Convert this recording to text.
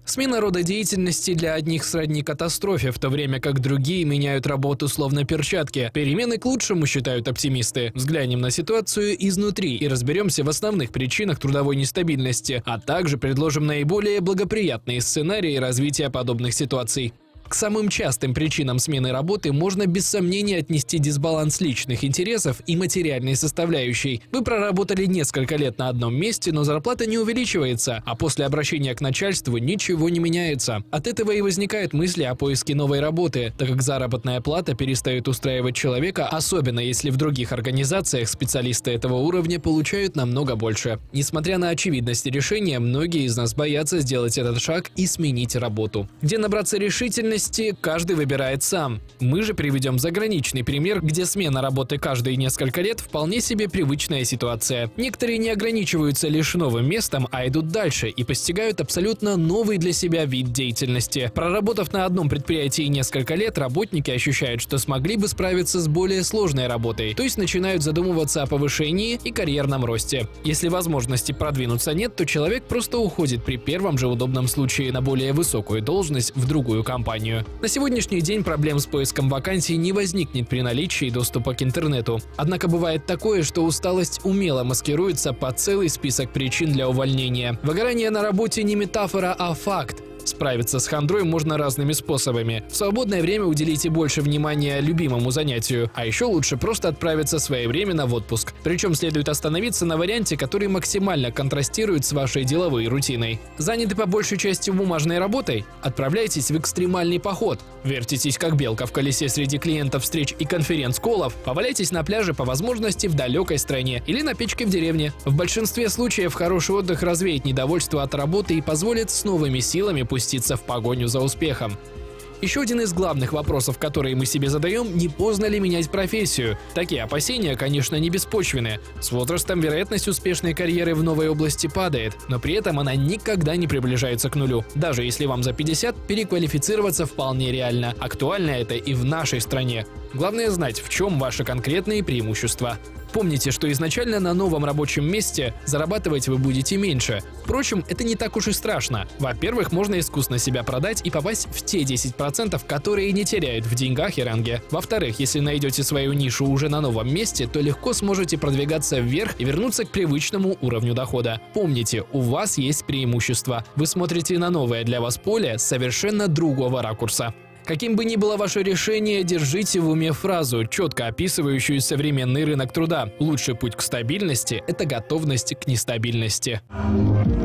Смена рода деятельности для одних сродни катастрофе, в то время как другие меняют работу словно перчатки. Перемены к лучшему, считают оптимисты. Взглянем на ситуацию изнутри и разберемся в основных причинах трудовой нестабильности, а также предложим наиболее благоприятные сценарии развития подобных ситуаций. К самым частым причинам смены работы можно без сомнения отнести дисбаланс личных интересов и материальной составляющей. Вы проработали несколько лет на одном месте, но зарплата не увеличивается, а после обращения к начальству ничего не меняется. От этого и возникают мысли о поиске новой работы, так как заработная плата перестает устраивать человека, особенно если в других организациях специалисты этого уровня получают намного больше. Несмотря на очевидность решения, многие из нас боятся сделать этот шаг и сменить работу. Где набраться решительности, каждый выбирает сам. Мы же приведем заграничный пример, где смена работы каждые несколько лет вполне себе привычная ситуация. Некоторые не ограничиваются лишь новым местом, а идут дальше и постигают абсолютно новый для себя вид деятельности. Проработав на одном предприятии несколько лет, работники ощущают, что смогли бы справиться с более сложной работой, то есть начинают задумываться о повышении и карьерном росте. Если возможности продвинуться нет, то человек просто уходит при первом же удобном случае на более высокую должность в другую компанию. На сегодняшний день проблем с поиском вакансий не возникнет при наличии доступа к интернету. Однако бывает такое, что усталость умело маскируется под целый список причин для увольнения. Выгорание на работе не метафора, а факт. Справиться с хандрой можно разными способами. В свободное время уделите больше внимания любимому занятию, а еще лучше просто отправиться своевременно в отпуск. Причем следует остановиться на варианте, который максимально контрастирует с вашей деловой рутиной. Заняты по большей части бумажной работой? Отправляйтесь в экстремальный поход. Вертитесь как белка в колесе среди клиентов встреч и конференц-коллов. Поваляйтесь на пляже, по возможности в далекой стране или на печке в деревне. В большинстве случаев хороший отдых развеет недовольство от работы и позволит с новыми силами пуститься в погоню за успехом. Еще один из главных вопросов, которые мы себе задаем, не поздно ли менять профессию. Такие опасения, конечно, не беспочвены. С возрастом вероятность успешной карьеры в новой области падает, но при этом она никогда не приближается к нулю. Даже если вам за 50, переквалифицироваться вполне реально. Актуально это и в нашей стране. Главное знать, в чем ваши конкретные преимущества. Помните, что изначально на новом рабочем месте зарабатывать вы будете меньше. Впрочем, это не так уж и страшно. Во-первых, можно искусно себя продать и попасть в те 10%, которые не теряют в деньгах и ранге. Во-вторых, если найдете свою нишу уже на новом месте, то легко сможете продвигаться вверх и вернуться к привычному уровню дохода. Помните, у вас есть преимущество. Вы смотрите на новое для вас поле с совершенно другого ракурса. Каким бы ни было ваше решение, держите в уме фразу, четко описывающую современный рынок труда. Лучший путь к стабильности – это готовность к нестабильности.